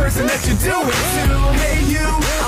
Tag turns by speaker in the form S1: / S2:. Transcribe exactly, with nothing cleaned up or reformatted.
S1: person that you do it to. Hey you,